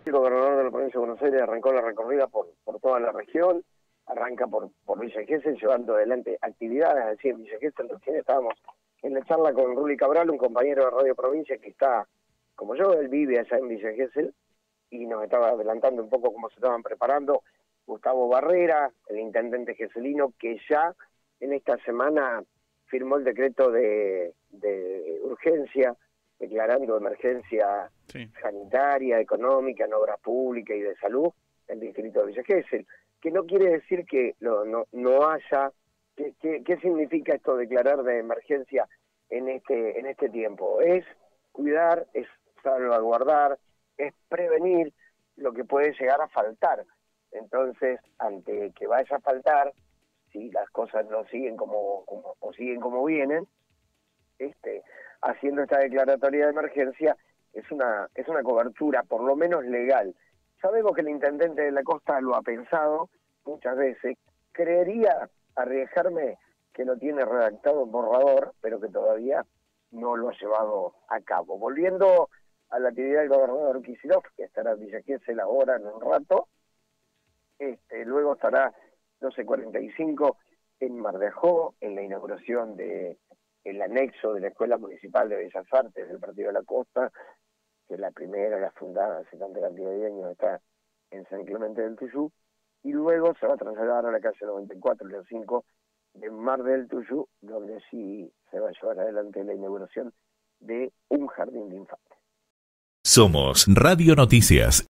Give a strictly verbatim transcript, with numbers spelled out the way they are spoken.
el gobernador de la provincia de Buenos Aires arrancó la recorrida por, por toda la región, arranca por, por Villa Gesell, llevando adelante actividades, así en Villa Gesell recién estábamos en la charla con Ruli Cabral, un compañero de Radio Provincia que está, como yo, él vive allá en Villa Gesell, y nos estaba adelantando un poco cómo se estaban preparando. Gustavo Barrera, el intendente gesellino, que ya en esta semana firmó el decreto de, de urgencia, declarando emergencia sí. sanitaria, económica, en obras públicas y de salud el distrito de Villa Gesell, que no quiere decir que lo, no, no haya, ¿qué, qué, qué significa esto declarar de emergencia en este, en este tiempo? Es cuidar, es salvaguardar, es prevenir lo que puede llegar a faltar. Entonces, ante que vaya a faltar, si las cosas no siguen como, como o siguen como vienen, este, haciendo esta declaratoria de emergencia es una es una cobertura, por lo menos legal. Sabemos que el intendente de la costa lo ha pensado muchas veces. Creería arriesgarme que lo tiene redactado en borrador, pero que todavía no lo ha llevado a cabo. Volviendo a la actividad del gobernador Kicillof, que estará en Villa Gesell ahora en un rato, este, luego estará doce cuarenta y cinco en Mar de Ajó, en la inauguración de el anexo de la Escuela Municipal de Bellas Artes del Partido de la Costa, que es la primera, la fundada hace tanta cantidad de años, está en San Clemente del Tuyú, y luego se va a trasladar a la calle noventa y cuatro, León cinco, de Mar del Tuyú, donde sí se va a llevar adelante la inauguración de un jardín de infantes. Somos Radio Noticias.